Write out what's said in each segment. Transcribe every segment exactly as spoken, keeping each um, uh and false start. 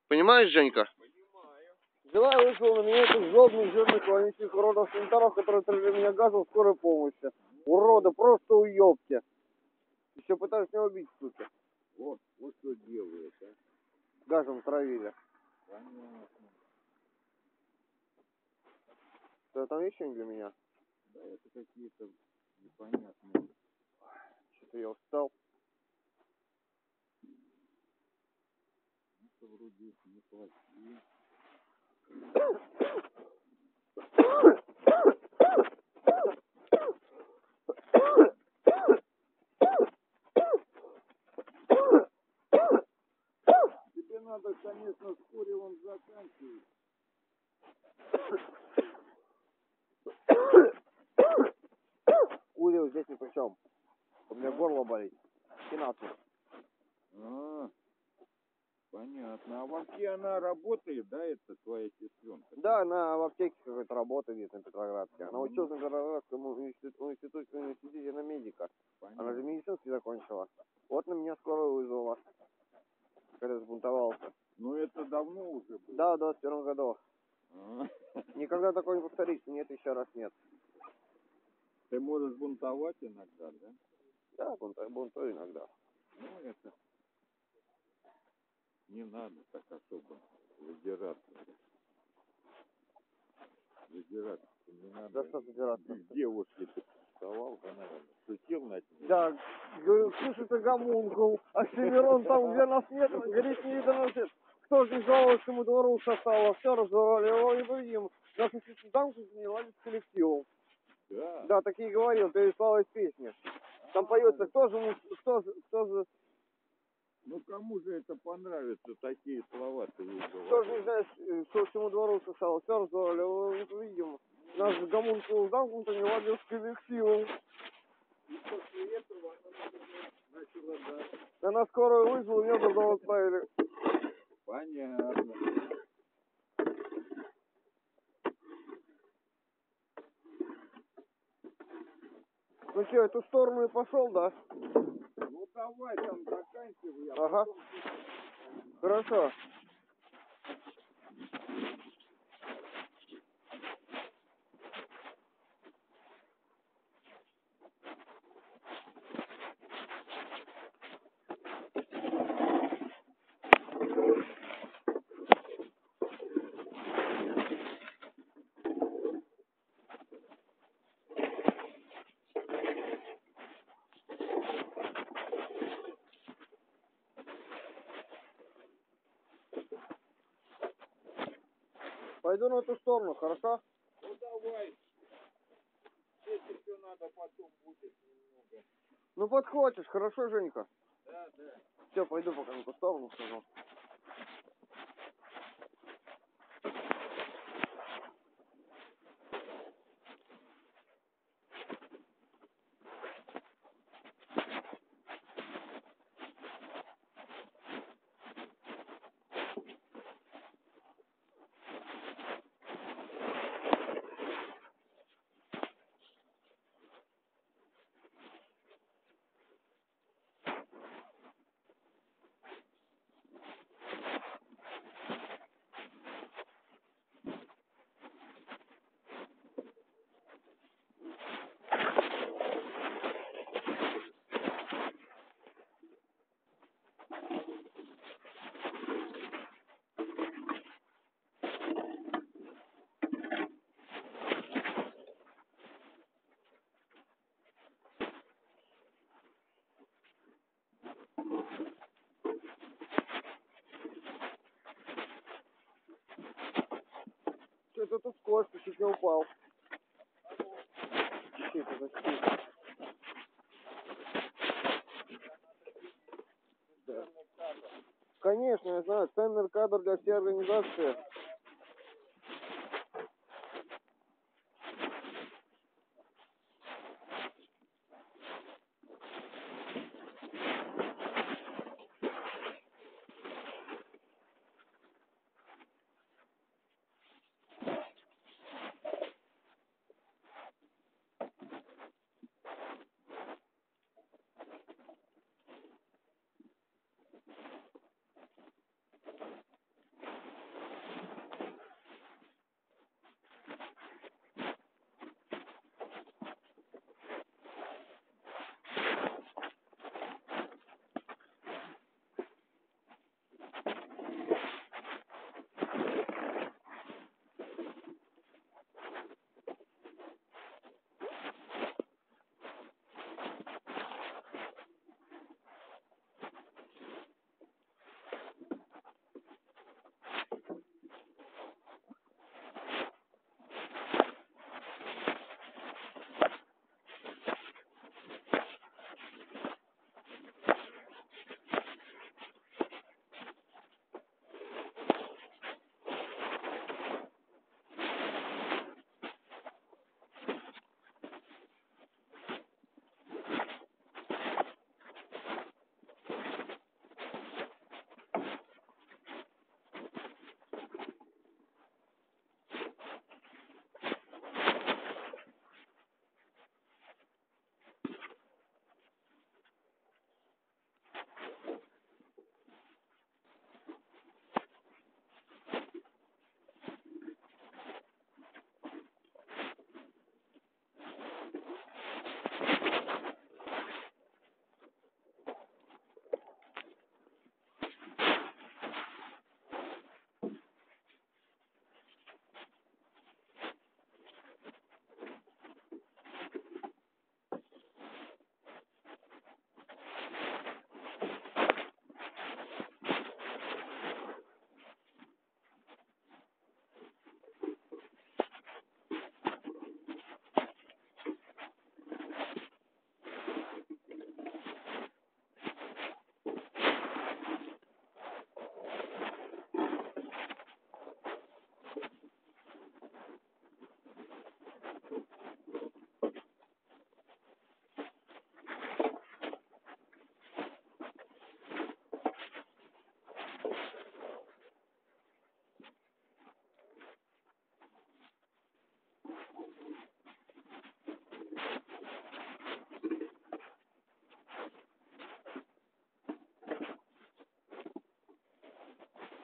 Понимаешь, Женька? Взяла и вышла на меня этих жадных, жирных, вонючих уродов санитаров, которые трясли меня газом скорой помощи. Уроды, просто уёбки. Еще пытались меня убить, сука. Вот, вот что делают, а. Газом травили. Понятно. Что там есть что-нибудь для меня? Да это какие-то непонятные. Что-то я устал. Это вроде неплохие. Тебе надо, конечно, с куревом заканчивать. Курил здесь ни при чем. У меня горло болит. Кинацию. А, понятно. А вообще она работает, да, это твоя сестренка? Да, она в аптеке какой-то работает здесь на Петроградке. Она училась на Петроградском институте, институте, институте на медика. Понятно. Она же медицинский закончила. Вот на меня скорую вызвала, когда сбунтовался. Ну это давно уже было? Да, в двадцать первом году. А. Никогда такое не повторится. Нет, еще раз нет. Ты можешь бунтовать иногда, да? Да, бунтую, бунтую иногда. Ну это не надо так особо задираться. Задираться не надо. Да что задираться? Девушки ты вставал, да, наверное, шутил над ней. Да, говорю, слушай, ты гомункул, Оксимирон там, где нас нет, говорит, не видно нас нет. Кто же не жаловался, ему двору сосало, все разорвали, его не будем. Нас институт там не ладит с коллективом. Да. Да, такие говорил, переслал из песни. Там поется, кто же, кто же, кто же, Ну кому же это понравится, такие слова ты ей кто же говоришь? не знает, что всему двору сосало, все разорвали, его не увидим. Нас гомункул замкнуто не ладил с коллективом. И после этого она начала, да. Да на скорую вызвал, меня туда отправили. Понятно. Ну что, эту сторону и пошел, да? Ну давай там заканчивай, я Ага. потом... Хорошо. Пойду на эту сторону, хорошо? Ну давай. Здесь еще надо потом будет немного. Ну подхватишь, хорошо, Женька? Да, да. Все, пойду пока на ту сторону схожу. Что-то тут кошка чуть не упал. Чуть-чуть, защитить. Да. Конечно, я знаю, ценный кадр для всей организации.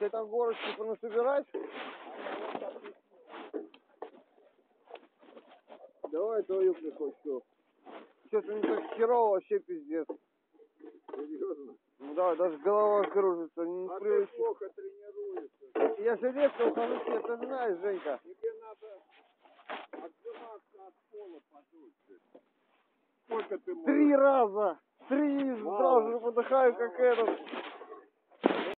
Ты там горочки понасобирать? Давай твою прихвачу. Что-то не так херово, вообще пиздец. Серьезно? Ну да, даже голова кружится, не А ты привычно. плохо тренируешься. Я же редко ухожу, ты знаешь, Женька. Тебе надо отжиматься от пола подольше. Сколько ты можешь? Три раза! Три Мало. сразу же подыхаю, как Мало. этот.